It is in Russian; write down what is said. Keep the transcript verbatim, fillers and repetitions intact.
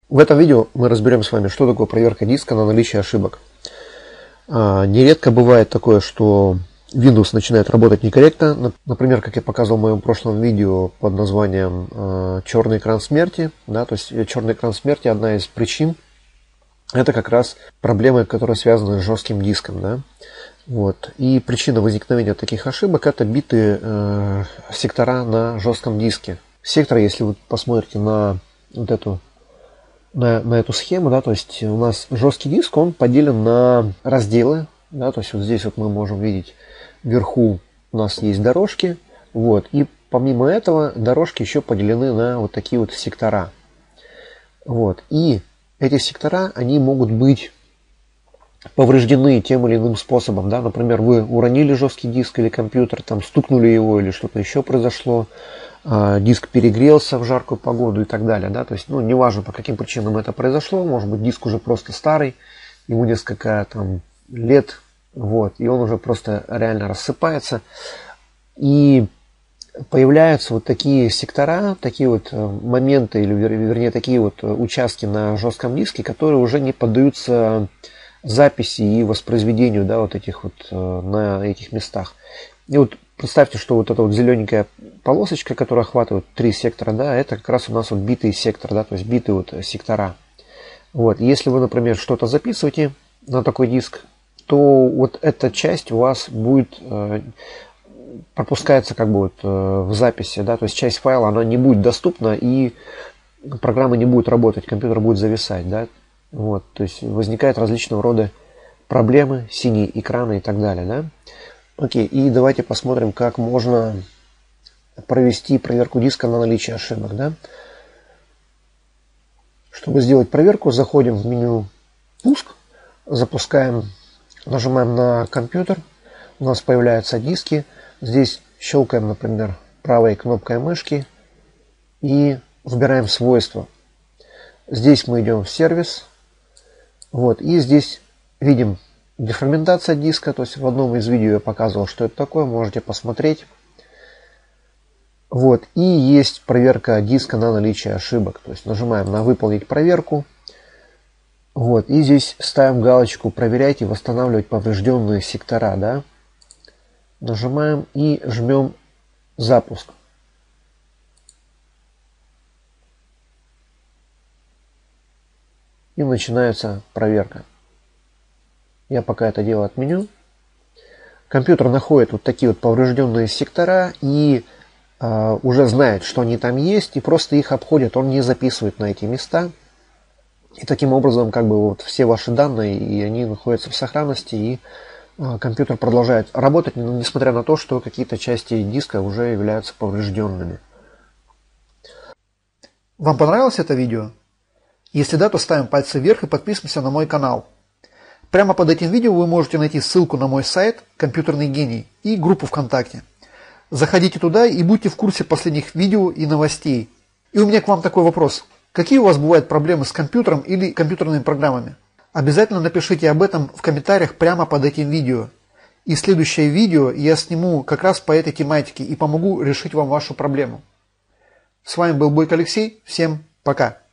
В этом видео мы разберем с вами, что такое проверка диска на наличие ошибок. А, нередко бывает такое, что Windows начинает работать некорректно. Например, как я показывал в моем прошлом видео под названием а, «Черный экран смерти». Да, то есть черный экран смерти — одна из причин. Это как раз проблемы, которые связаны с жестким диском. Да? Вот. И причина возникновения таких ошибок — это битые э, сектора на жестком диске. Секторы, если вы посмотрите на вот эту На, на эту схему, да, то есть у нас жесткий диск, он поделен на разделы, да, то есть вот здесь вот мы можем видеть вверху у нас есть дорожки, вот, и помимо этого дорожки еще поделены на вот такие вот сектора, вот, и эти сектора, они могут быть повреждены тем или иным способом, да, например, вы уронили жесткий диск или компьютер, там стукнули его или что-то еще произошло, диск перегрелся в жаркую погоду и так далее, да, то есть, ну, неважно, по каким причинам это произошло, может быть, диск уже просто старый, ему несколько там лет, вот, и он уже просто реально рассыпается, и появляются вот такие сектора, такие вот моменты, или вернее, такие вот участки на жестком диске, которые уже не поддаются записи и воспроизведению, да, вот этих вот на этих местах. И вот представьте, что вот эта вот зелененькая полосочка, которая охватывает три сектора, да, это как раз у нас вот битый сектор, да, то есть битые вот сектора. Вот, если вы, например, что-то записываете на такой диск, то вот эта часть у вас будет э, пропускается как бы вот э, в записи, да, то есть часть файла, она не будет доступна, и программа не будет работать, компьютер будет зависать, да, вот, то есть возникают различного рода проблемы, синие экраны и так далее, да. Окей, и давайте посмотрим, как можно провести проверку диска на наличие ошибок. Да? Чтобы сделать проверку, заходим в меню «Пуск», запускаем, нажимаем на компьютер, у нас появляются диски. Здесь щелкаем, например, правой кнопкой мышки и выбираем «Свойства». Здесь мы идем в «Сервис», вот, и здесь видим дефрагментация диска, то есть в одном из видео я показывал, что это такое, можете посмотреть. Вот, и есть проверка диска на наличие ошибок, то есть нажимаем на «Выполнить проверку». Вот, и здесь ставим галочку «Проверять и восстанавливать поврежденные сектора». Да? Нажимаем и жмем «Запуск». И начинается проверка. Я пока это дело отменю. Компьютер находит вот такие вот поврежденные сектора и э, уже знает, что они там есть, и просто их обходит, он не записывает на эти места. И таким образом как бы вот все ваши данные, и они находятся в сохранности, и э, компьютер продолжает работать, несмотря на то, что какие-то части диска уже являются поврежденными. Вам понравилось это видео? Если да, то ставим пальцы вверх и подписываемся на мой канал. Прямо под этим видео вы можете найти ссылку на мой сайт «Компьютерный гений» и группу ВКонтакте. Заходите туда и будьте в курсе последних видео и новостей. И у меня к вам такой вопрос. Какие у вас бывают проблемы с компьютером или компьютерными программами? Обязательно напишите об этом в комментариях прямо под этим видео. И следующее видео я сниму как раз по этой тематике и помогу решить вам вашу проблему. С вами был Бойко Алексей. Всем пока.